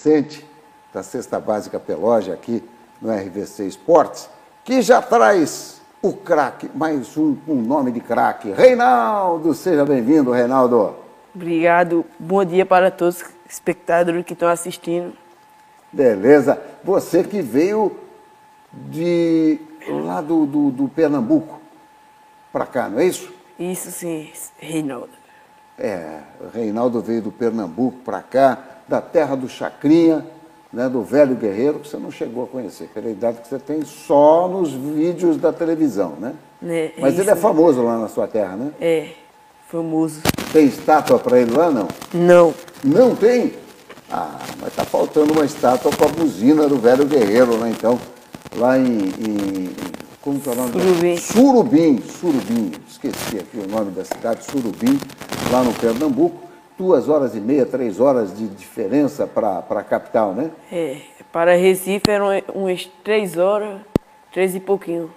Vicente, da Cesta Básica Pelógia, aqui no RVC Esportes, que já traz o craque, mais um nome de craque, Reinaldo. Seja bem-vindo, Reinaldo. Obrigado. Bom dia para todos os espectadores que estão assistindo. Beleza. Você que veio lá do Pernambuco para cá, não é isso? Isso sim, Reinaldo. O Reinaldo veio do Pernambuco para cá, da terra do Chacrinha, né, do Velho Guerreiro, que você não chegou a conhecer, pela idade que você tem só nos vídeos da televisão, né? Mas ele é famoso lá na sua terra, né? É, famoso. Tem estátua para ele lá, não? Não. Não tem? Ah, mas tá faltando uma estátua com a buzina do Velho Guerreiro lá então, lá como que é o nome? Surubim. Esqueci aqui o nome da cidade, Surubim, lá no Pernambuco. 2h30, 3 horas de diferença para a capital, né? Para Recife eram umas 3 horas, 3 e pouquinho.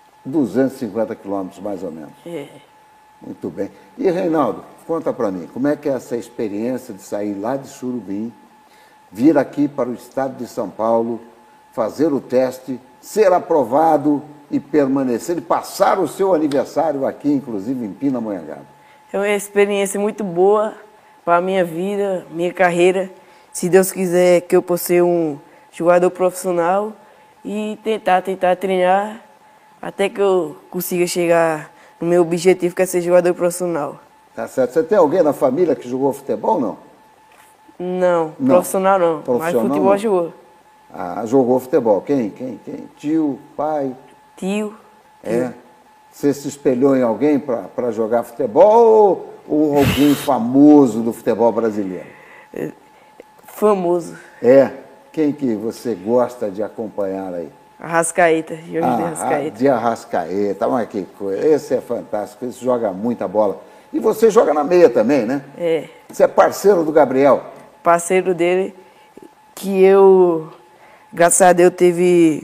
250 quilômetros, mais ou menos. Muito bem. E, Reinaldo, conta para mim, como é que é essa experiência de sair lá de Surubim, vir aqui para o estado de São Paulo, fazer o teste, ser aprovado e permanecer, e passar o seu aniversário aqui, inclusive em Pindamonhangaba? É uma experiência muito boa para a minha vida, minha carreira. Se Deus quiser que eu possa ser um jogador profissional e tentar treinar até que eu consiga chegar no meu objetivo, que é ser jogador profissional. Tá certo. Você tem alguém na família que jogou futebol, não? Não, profissional não, mas futebol não. Jogou. Ah, jogou futebol. Quem? Tio, pai? Tio. Você se espelhou em alguém para jogar futebol ou alguém famoso do futebol brasileiro? Famoso. Quem que você gosta de acompanhar aí? Arrascaeta, de Arrascaeta. De Arrascaeta, mas que coisa, esse é fantástico, esse joga muita bola. E você joga na meia também, né? Você é parceiro do Gabriel? Parceiro dele, que eu, graças a Deus, teve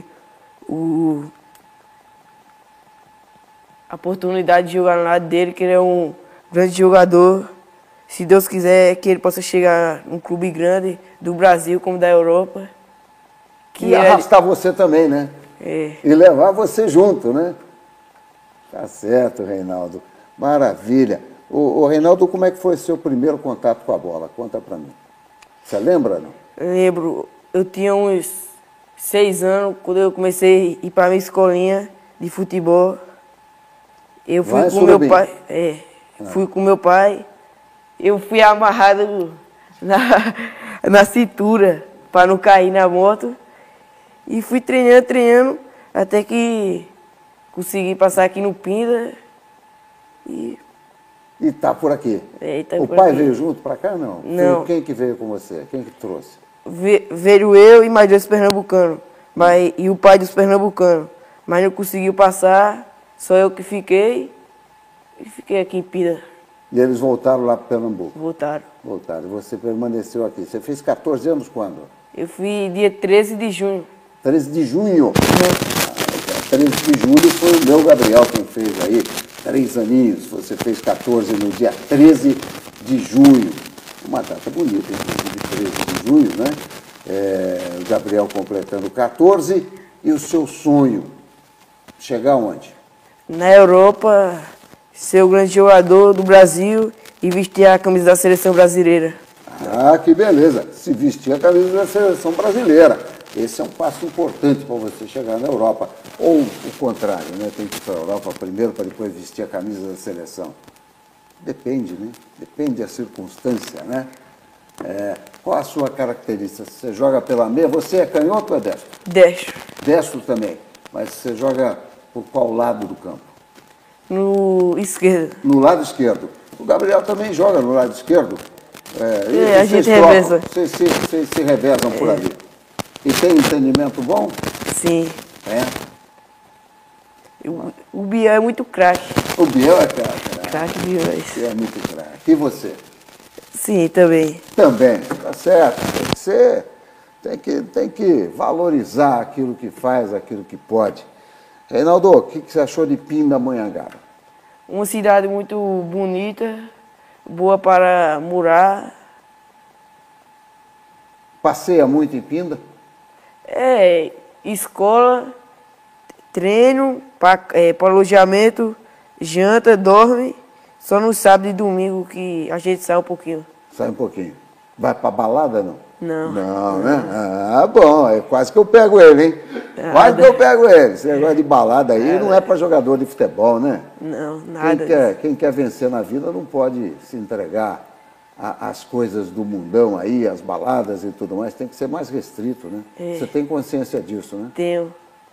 a oportunidade de jogar no lado dele, que ele é um grande jogador. Se Deus quiser que ele possa chegar num clube grande do Brasil como da Europa. E arrastar você também, né? E levar você junto, né? Tá certo, Reinaldo. Maravilha. Ô, Reinaldo, como é que foi seu primeiro contato com a bola? Conta pra mim. Você lembra, não? Lembro. Eu tinha uns 6 anos, quando eu comecei a ir para a minha escolinha de futebol. Eu fui com meu pai. Fui com meu pai. Eu fui amarrado na cintura para não cair na moto. E fui treinando, até que consegui passar aqui no Pinda. E tá por aqui? O pai veio junto para cá, não? Não. Quem que veio com você? Quem que trouxe? Veio eu e mais 2 pernambucanos. E o pai dos pernambucanos. Mas não conseguiu passar, só eu que fiquei. E fiquei aqui em Pinda. E eles voltaram lá para Pernambuco? Voltaram. E você permaneceu aqui. Você fez 14 anos quando? Eu fui dia 13 de junho. 13 de junho? 13 de julho foi o meu Gabriel quem fez aí 3 aninhos. Você fez 14 no dia 13 de junho. Uma data bonita, inclusive 13 de junho, né? O Gabriel completando 14. E o seu sonho? Chegar onde? Na Europa, ser o grande jogador do Brasil e vestir a camisa da seleção brasileira. Ah, que beleza! Se vestir a camisa da seleção brasileira. Esse é um passo importante para você chegar na Europa. Ou o contrário, né? Tem que ir para a Europa primeiro para depois vestir a camisa da seleção. Depende, né? Depende da circunstância, né? Qual a sua característica? Você joga pela meia? Você é canhoto ou é destro? Destro. Destro também. Mas você joga por qual lado do campo? No esquerdo. No lado esquerdo. O Gabriel também joga no lado esquerdo? A gente reveza. Vocês se revezam por ali. E tem entendimento bom? Sim. O Biel é muito craque. O Biel é craque, né? Craque demais. É muito craque. E você? Sim, também. Também, tá certo. Tem que valorizar aquilo que faz, aquilo que pode. Reinaldo, o que você achou de Pindamonhangaba? Uma cidade muito bonita, boa para morar. Passeia muito em Pinda? Escola, treino, para alojamento, janta, dorme. Só no sábado e domingo que a gente sai um pouquinho. Sai um pouquinho. Vai pra balada, não? Não. Não, né? Ah, bom, é quase que eu pego ele, hein? Quase que eu pego ele. Esse negócio de balada aí não é para jogador de futebol, né? Não, nada. Quem quer vencer na vida não pode se entregar às coisas do mundão aí, às baladas e tudo mais. Tem que ser mais restrito, né? Você tem consciência disso, né? Tenho.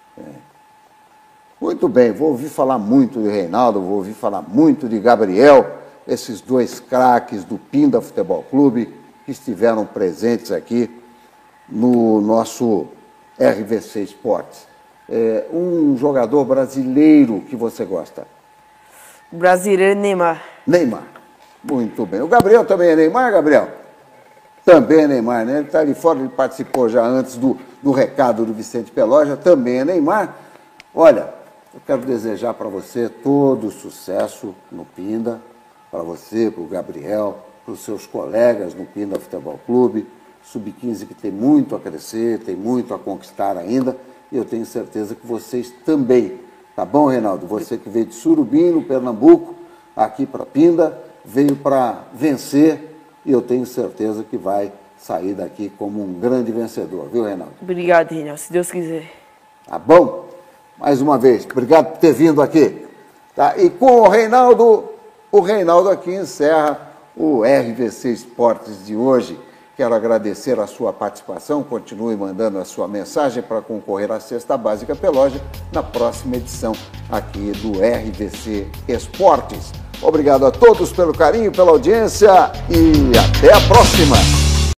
Muito bem, vou ouvir falar muito de Reinaldo, vou ouvir falar muito de Gabriel, esses dois craques do Pinda Futebol Clube que estiveram presentes aqui no nosso RVC Esportes. Um jogador brasileiro que você gosta? Brasileiro, Neymar. Neymar. Muito bem. O Gabriel também é Neymar, Gabriel? Também é Neymar, né? Ele está ali fora, ele participou já antes do recado do Vicente Peloja, também é Neymar. Olha, eu quero desejar para você todo o sucesso no Pinda, para você, para o Gabriel, para os seus colegas no Pinda Futebol Clube, Sub-15 que tem muito a crescer, tem muito a conquistar ainda, e eu tenho certeza que vocês também. Tá bom, Reinaldo? Você que veio de Surubim, no Pernambuco, aqui para Pinda, veio para vencer, e eu tenho certeza que vai sair daqui como um grande vencedor, viu, Reinaldo? Obrigado, Reinaldo, se Deus quiser. Tá bom? Mais uma vez, obrigado por ter vindo aqui. Tá? E com o Reinaldo aqui encerra o RVC Esportes de hoje. Quero agradecer a sua participação, continue mandando a sua mensagem para concorrer à Cesta Básica Peloja na próxima edição aqui do RVC Esportes. Obrigado a todos pelo carinho, pela audiência e até a próxima!